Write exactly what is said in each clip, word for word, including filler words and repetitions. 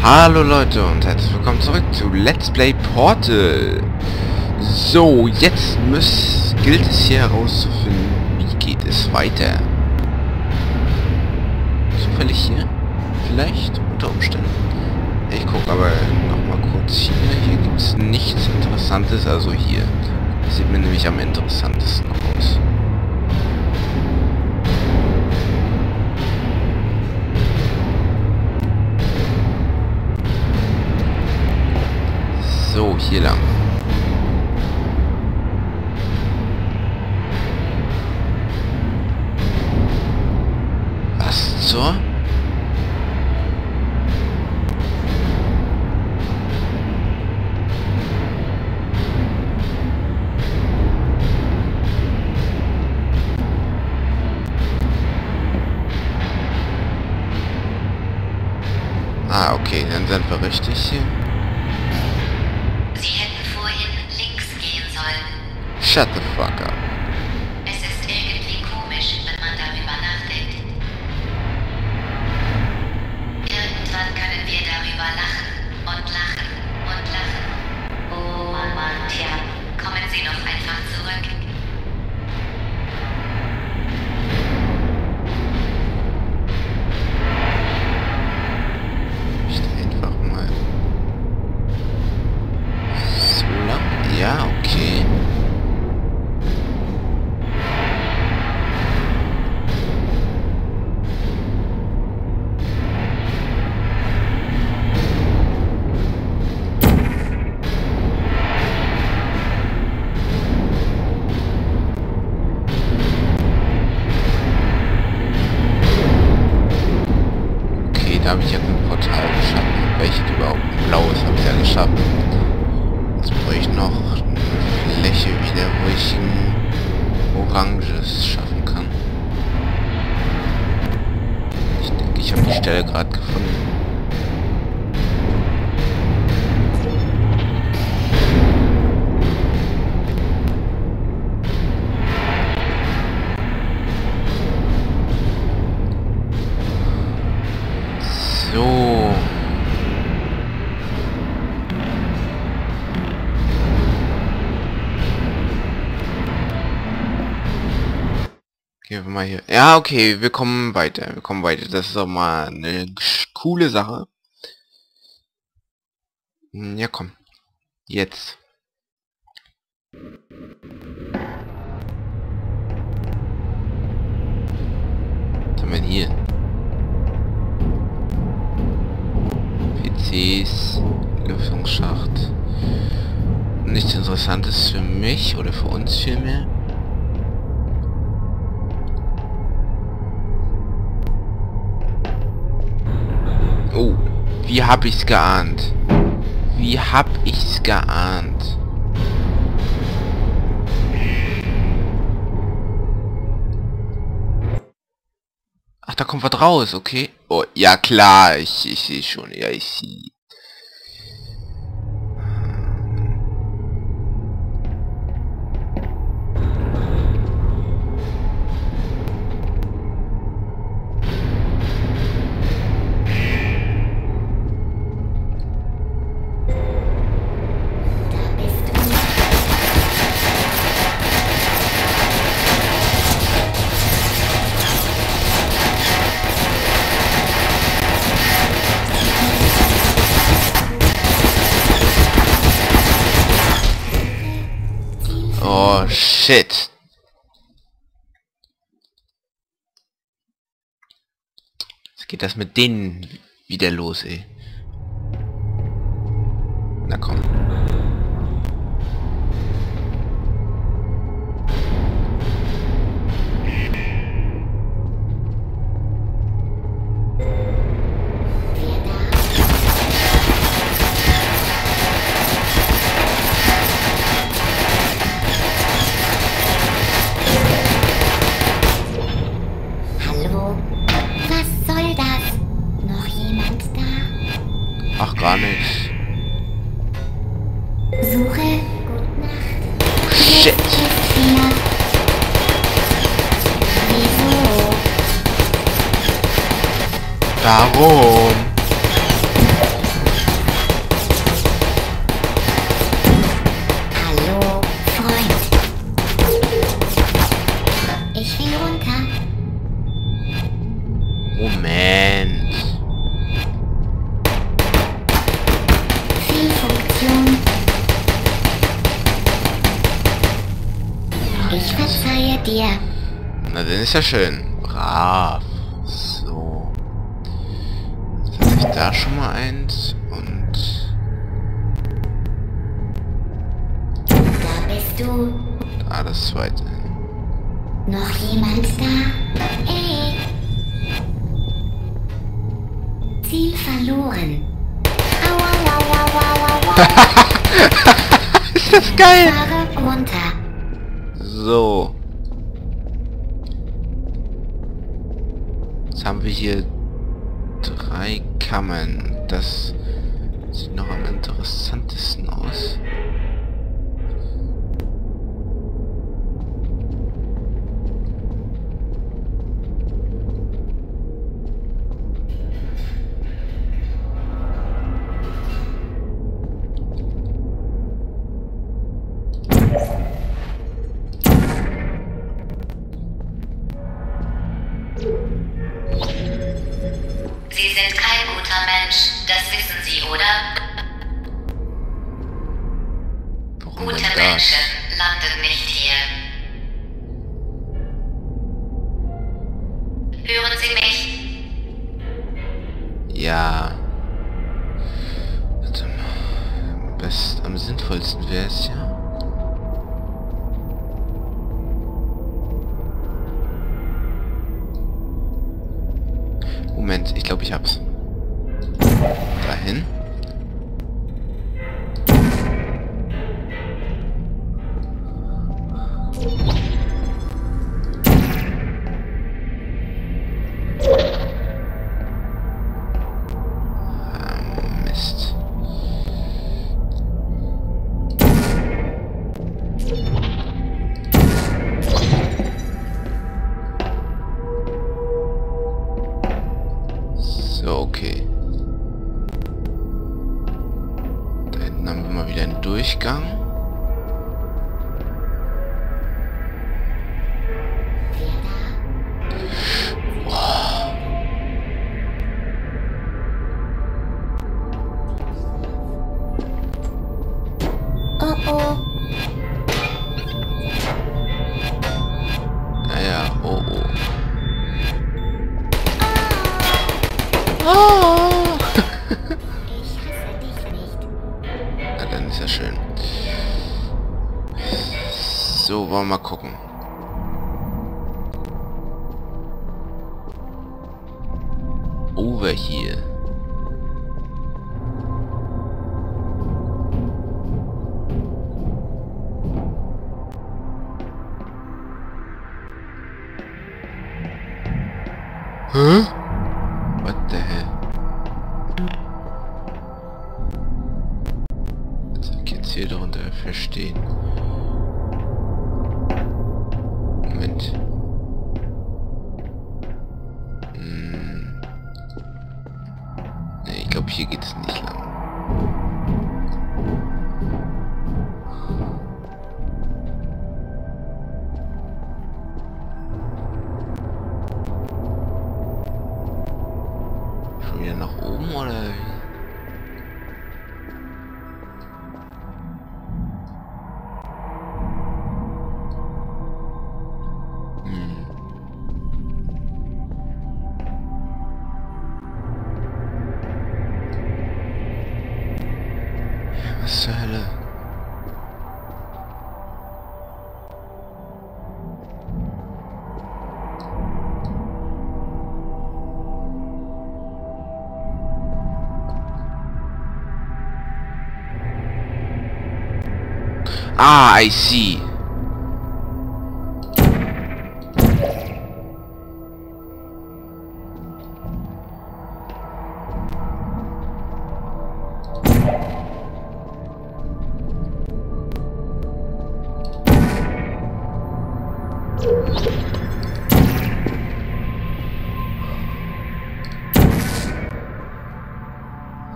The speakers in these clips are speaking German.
Hallo Leute und herzlich willkommen zurück zu Let's Play Portal. So, jetzt muss, gilt es hier herauszufinden, wie geht es weiter. Zufällig hier? Vielleicht? Unter Umständen? Ich gucke aber noch mal kurz hier. Hier gibt es nichts Interessantes, also hier. Sieht mir nämlich am interessantesten aus. So, hier lang. Was zur? Ah, okay, dann sind wir richtig hier. Sie hätten vorhin links gehen sollen. Shut the fuck up. Es ist irgendwie komisch, wenn man darüber nachdenkt. Irgendwann können wir darüber lachen und lachen und lachen. Oh Mann, Mann, tja, kommen Sie doch einfach zurück. Ja, okay. Okay, da habe ich jetzt ein Portal geschaffen. Welches überhaupt blau ist, habe ich ja geschaffen. Jetzt brauche ich noch eine Fläche wieder, wo ich ein oranges schaffen kann. Ich denke, ich habe die Stelle gerade gefunden. So. Gehen wir mal hier. Ja, okay, wir kommen weiter. Wir kommen weiter. Das ist doch mal eine coole Sache. Ja, komm. Jetzt. Was haben wir denn hier? P Cs, Lüftungsschacht. Nichts Interessantes für mich oder für uns vielmehr. Oh, wie hab ich's geahnt? Wie hab ich's geahnt? Ach, da kommt was raus, okay? Oh, ja klar, ich, ich sehe schon, ja, ich sehe. Oh, shit. Jetzt geht das mit denen wieder los, ey. Na komm. Ach, gar nichts. Suche. Gute Nacht. Shit. Wieso? Warum? Moment. Fehlfunktion. Ich verzeihe dir. Na, dann ist ja schön. Brav. So. Jetzt habe ich da schon mal eins. Und Da bist du. da das zweite. Noch jemand da? Ey. Ziel verloren. Aua, aua, aua, aua. Ist das geil? Fahre runter. So. Jetzt haben wir hier drei Kammern. Das sieht noch am interessantesten aus. Sie sind kein guter Mensch, das wissen Sie, oder? Warum Gute denn das? Menschen landen nicht hier. Hören Sie mich? Ja. Warte mal. Am besten, am sinnvollsten wäre es ja. Moment, ich glaube, ich hab's. Dahin. Ah, Mist. So, okay. Da hinten haben wir mal wieder einen Durchgang. Oh oh. Naja, oh oh. Oh. Ich hasse dich nicht. Na, dann ist ja schön. So, wollen wir mal gucken. Over hier. Hä? What the hell? Was soll ich jetzt hier darunter verstehen? Moment. Hm. Ne, ich glaube, hier geht es nicht lang. Schon wieder nach oben oder? Hm. Was zur Hölle? Ah, I see.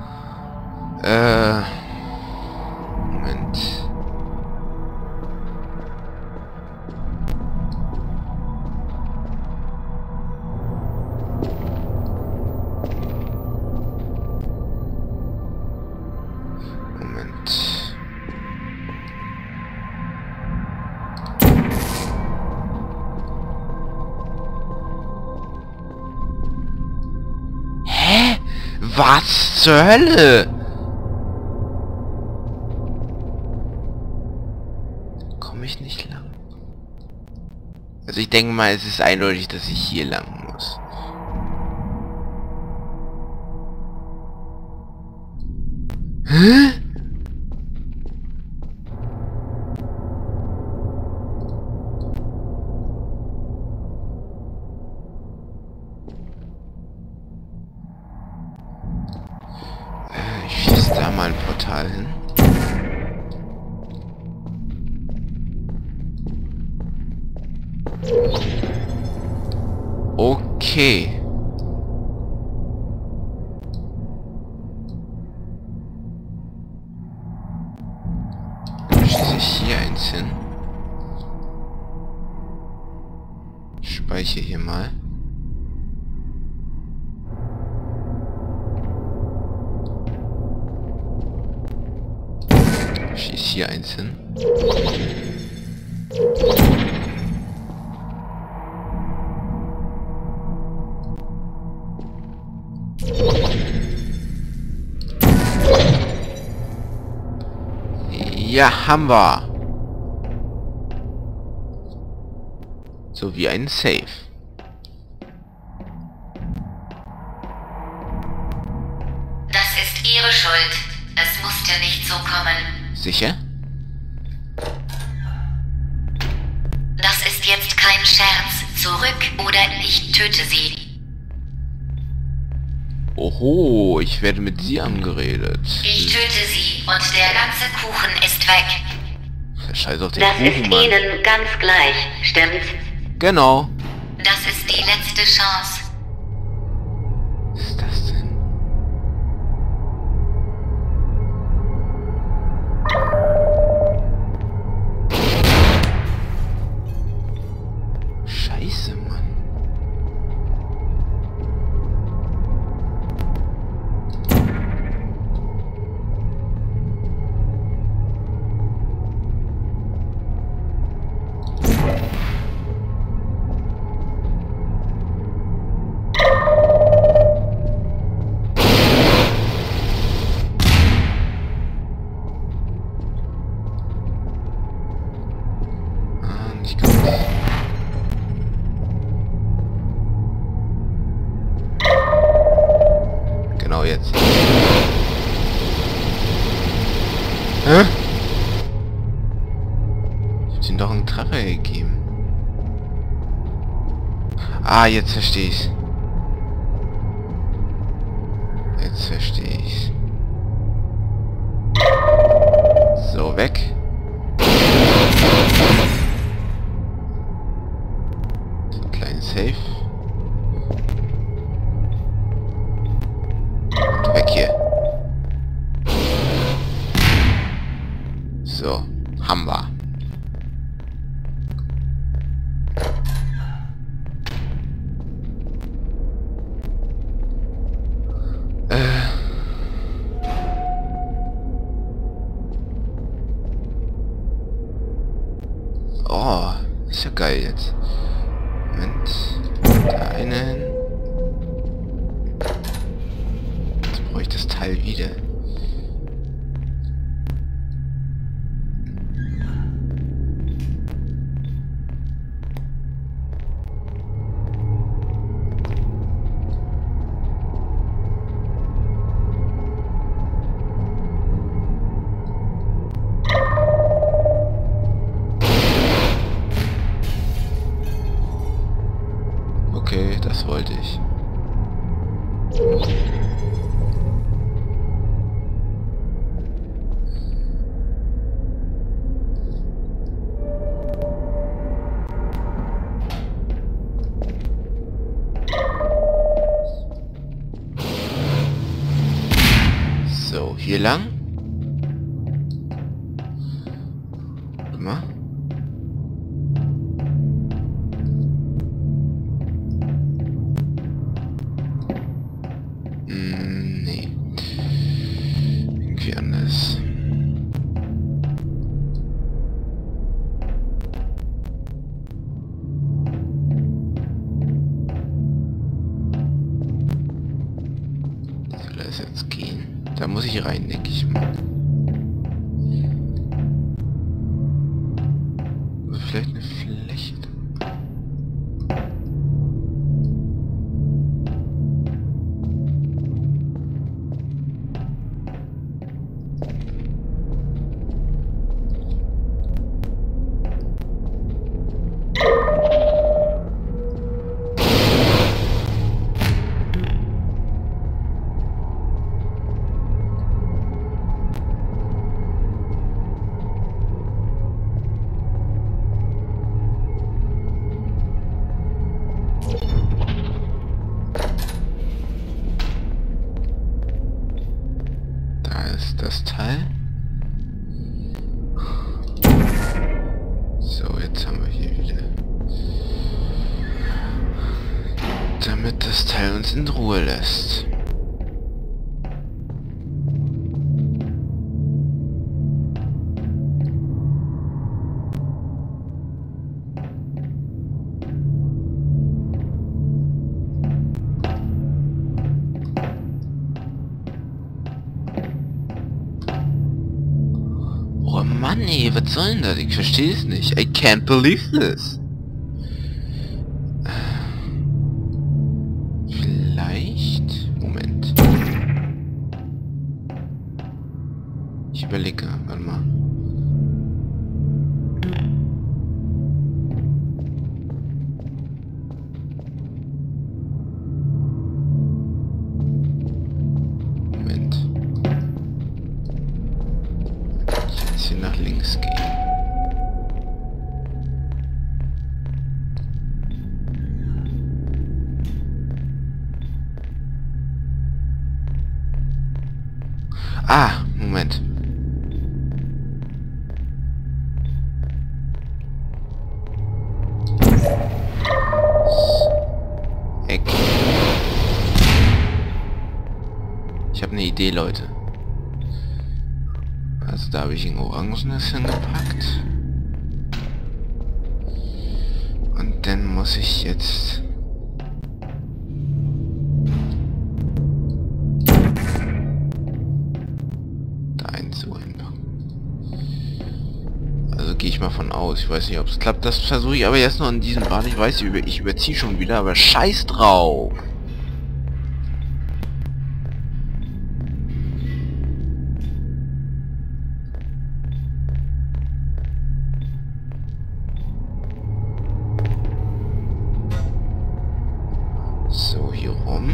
Äh. Moment. Was zur Hölle? Komme ich nicht lang? Also ich denke mal, es ist eindeutig, dass ich hier lang muss. Hä? Äh, ich schieße da mal ein Portal hin. Okay. Schieße ich hier eins hin. Speichere hier mal. Schieße hier eins hin. Ja, haben wir. So wie ein Safe. Das ist Ihre Schuld. Es musste nicht so kommen. Sicher? Das ist jetzt kein Scherz. Zurück oder ich töte Sie. Oho, ich werde mit Sie angeredet. Ich töte Sie und der ganze Kuchen ist weg. Scheiß auf den Das Kuchen, ist Mann. Ihnen ganz gleich, stimmt's? Genau. Das ist die letzte Chance. Was ist das denn? Scheiße, Mann. Ich kann das. Genau jetzt. Hä? Ich hab ihm doch einen Treffer gegeben. Ah, jetzt verstehe ich's. Jetzt verstehe ich's. So, weg. Safe. Und weg hier. So, haben wir. Äh. Oh, ist ja geil jetzt. Moment. Da einen. Jetzt brauche ich das Teil wieder. Okay, das wollte ich. So, hier lang. Guck mal. Hm, nee. Irgendwie anders. das jetzt gehen? Da muss ich rein, denke ich mal. Also vielleicht eine Fläche. Das Teil. So, jetzt haben wir hier wieder. Damit das Teil uns in Ruhe lässt. Oh Mann, ey, was soll denn das? Ich verstehe es nicht. I can't believe this. Vielleicht... Moment. Ich überlege, warte mal. Nach links gehen. Ah, Moment. Eck. Ich habe eine Idee, Leute. Also da habe ich ein Orangenes hingepackt. Und dann muss ich jetzt... da eins so hinpacken. Also gehe ich mal von aus. Ich weiß nicht, ob es klappt. Das versuche ich aber jetzt noch in diesem Bad. Ich weiß, ich überziehe schon wieder, aber scheiß drauf. So, hier rum.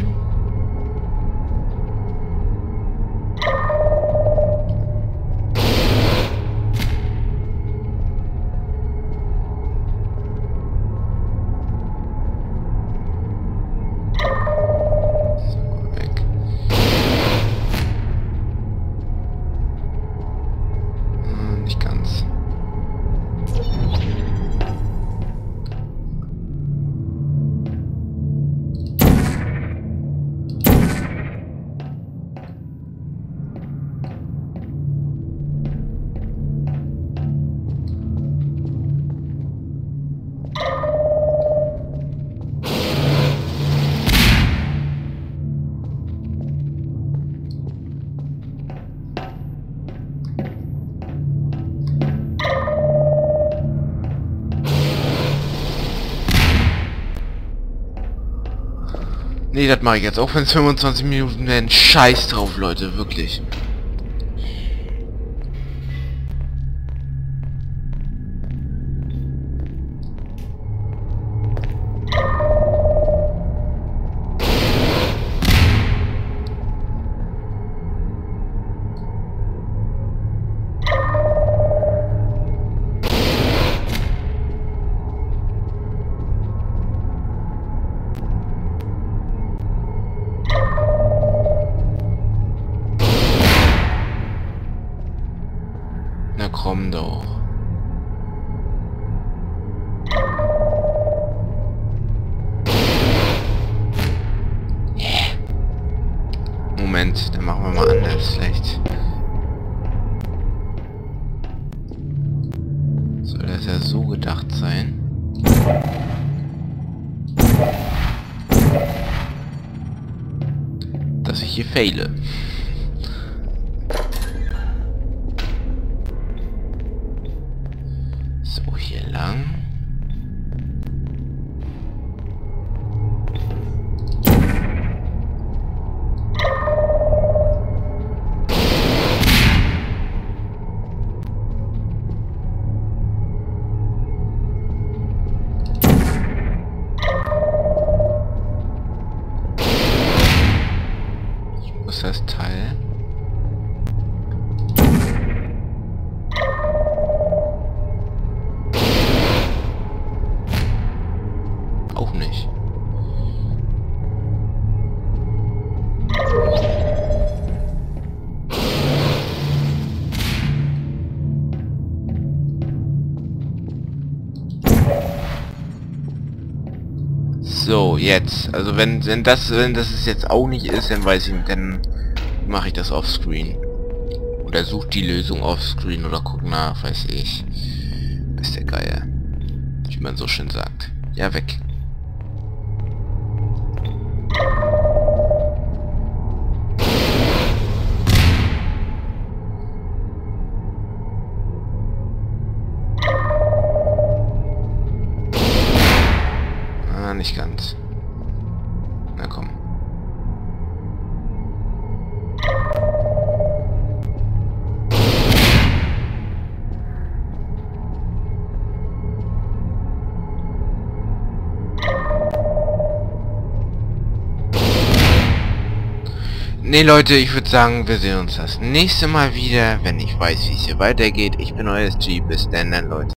So, weg. Hm, nicht ganz. Nee, das mache ich jetzt. Auch wenn es fünfundzwanzig Minuten werden. Scheiß drauf, Leute. Wirklich. Na komm doch. Yeah. Moment, dann machen wir mal anders vielleicht. Soll das ja so gedacht sein? dass ich hier faile. So, hier lang. Das Teil. Auch nicht. So, jetzt. Also wenn, wenn das wenn das es jetzt auch nicht ist, dann weiß ich nicht, dann mache ich das offscreen. Oder such die Lösung offscreen oder guck nach, weiß ich. Ist der Geier. Wie man so schön sagt. Ja, weg. Ah, nicht ganz. Na komm. Ne Leute, ich würde sagen, wir sehen uns das nächste Mal wieder, wenn ich weiß, wie es hier weitergeht. Ich bin euer S G, bis dann, dann Leute.